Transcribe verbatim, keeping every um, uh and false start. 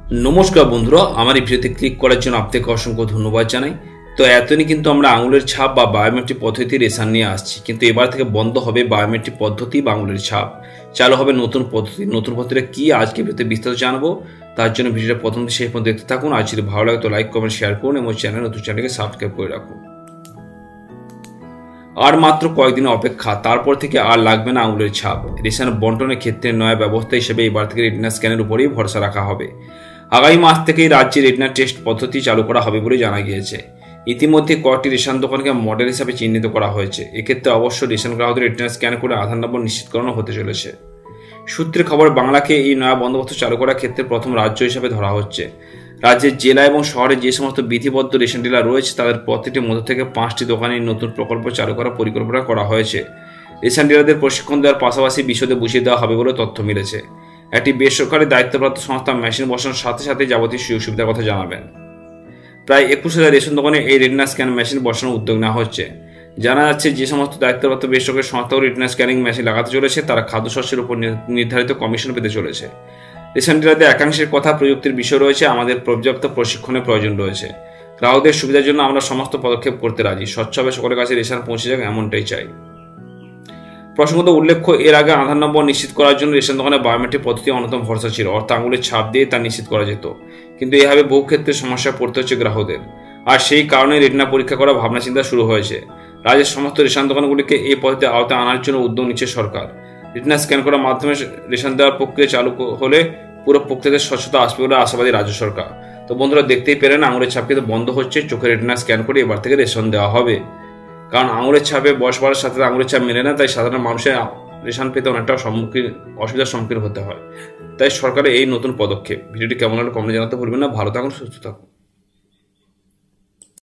নমস্কার বন্ধুরা, আমার এই ভিডিওতে ক্লিক করার জন্য আপনাকে অসংখ্য ধন্যবাদ জানাই। তো এতদিন কিন্তু আমরা আঙুলের ছাপ বা বায়োমেট্রিক পদ্ধতি রেশন নিয়ে আসছি, কিন্তু এবার থেকে বন্ধ হবে বায়োমেট্রিক পদ্ধতি বা আঙুলের ছাপ, চালু হবে নতুন পদ্ধতি। নতুন পদ্ধতিটা কি আজকে ভিডিওতে বিস্তারিত জানাবো। তার জন্য ভিডিওটা প্রথম থেকে শেষ পর্যন্ত দেখতে থাকুন। আর যদি ভালো লাগে তো লাইক কমেন্ট শেয়ার করুন এবং চ্যানেল নতুন চ্যানেলকে সাবস্ক্রাইব করে রাখুন। আর মাত্র কয়েকদিনের অপেক্ষা, তারপর থেকে আর লাগবে না আঙুলের ছাপ। রেশন বন্টনের ক্ষেত্রে নয়া ব্যবস্থা হিসেবে এবার থেকে রেটিনা স্ক্যানের উপরেই ভরসা রাখা হবে। আগামী মাস থেকেই রাজ্যে রেটিনা টেস্ট পদ্ধতি চালু করা হবে বলে জানা গিয়েছে। ইতিমধ্যে কয়েকটি রেশন দোকানকে মডেল হিসাবে চিহ্নিত করা হয়েছে। এক্ষেত্রে অবশ্য রেশন গ্রাহকদের রেটিনা স্ক্যান করে আধার নম্বর নিশ্চিতকরণ হতে চলেছে। সূত্রের খবর, বাংলাকে এই নয়া বন্দোবস্ত চালু করার ক্ষেত্রে প্রথম রাজ্য হিসাবে ধরা হচ্ছে। রাজ্যের জেলা এবং শহরে যে সমস্ত বিধিবদ্ধ রেশন ডিলার রয়েছে তাদের প্রত্যেকটির মধ্য থেকে পাঁচটি দোকানে নতুন প্রকল্প চালু করার পরিকল্পনা করা হয়েছে। রেশন ডিলারদের প্রশিক্ষণ দেওয়ার পাশাপাশি বিশদে বুঝিয়ে দেওয়া হবে বলে তথ্য মিলেছে। একটি বেসরকারি দায়িত্বপ্রাপ্ত সংস্থা মেশিন বসানোর সাথে সাথে যাবতীয় সুযোগ সুবিধার কথা জানাবেন। প্রায় একুশ হাজার রেশন দোকানে এই রেটিনা স্ক্যান মেশিন বসানোর উদ্যোগ নেওয়া হচ্ছে। জানা যাচ্ছে, যে সমস্ত দায়িত্বপ্রাপ্ত বেসরকারি সংস্থাগুলো রেটিনা স্ক্যানিং মেশিন লাগাতে চলেছে তারা খাদ্যশস্যের উপর নির্ধারিত কমিশন পেতে চলেছে। রেশন ডিলারদের একাংশের কথা, প্রযুক্তির বিষয় রয়েছে, আমাদের পর্যাপ্ত প্রশিক্ষণের প্রয়োজন রয়েছে। গ্রাহকদের সুবিধার জন্য আমরা সমস্ত পদক্ষেপ করতে রাজি। স্বচ্ছভাবে সকলের কাছে রেশন পৌঁছে যাক, এমনটাই চাই। প্রসঙ্গত উল্লেখ্য, এর আগে আধার নম্বর নিশ্চিত করার জন্য রেশন দোকানে বায়োমেট্রিক পদ্ধতি অন্যতম ভরসা ছিল, অর্থাৎ আঙুলের ছাপ দিয়ে তা নিশ্চিত করা যেত। কিন্তু এভাবে বহু ক্ষেত্রে সমস্যায় পড়তে হচ্ছে গ্রাহকদের, আর সেই কারণে রেটিনা পরীক্ষা করা ভাবনা চিন্তা শুরু হয়েছে। রাজ্যের সমস্ত রেশন দোকানগুলিকে এই পদ্ধতির আওতায় আনার জন্য উদ্যোগ নিচ্ছে সরকার। রেটিনা স্ক্যান করার মাধ্যমে রেশন দেওয়ার প্রক্রিয়া চালু হলে পুরো প্রক্রিয়াতে স্বচ্ছতা আসবে বলে আশাবাদী রাজ্য সরকার। তো বন্ধুরা, দেখতেই পেলেন আঙুলের ছাপ কিন্তু বন্ধ হচ্ছে। চোখের রেটিনা স্ক্যান করে এবার থেকে রেশন দেওয়া হবে। কারণ আঙুলের ছাপে বয়স বাড়ার সাথে আঙুলের ছাপ মেলে না, তাই সাধারণ মানুষের রেশন পেতে অনেকটা সম্মুখীন অসুবিধার সম্মুখীন হতে হয়। তাই সরকারের এই নতুন পদক্ষেপ। ভিডিওটি কেমন হলো কমেন্টে জানাতে ভুলবেন না। ভালো থাকুন, সুস্থ থাকুন।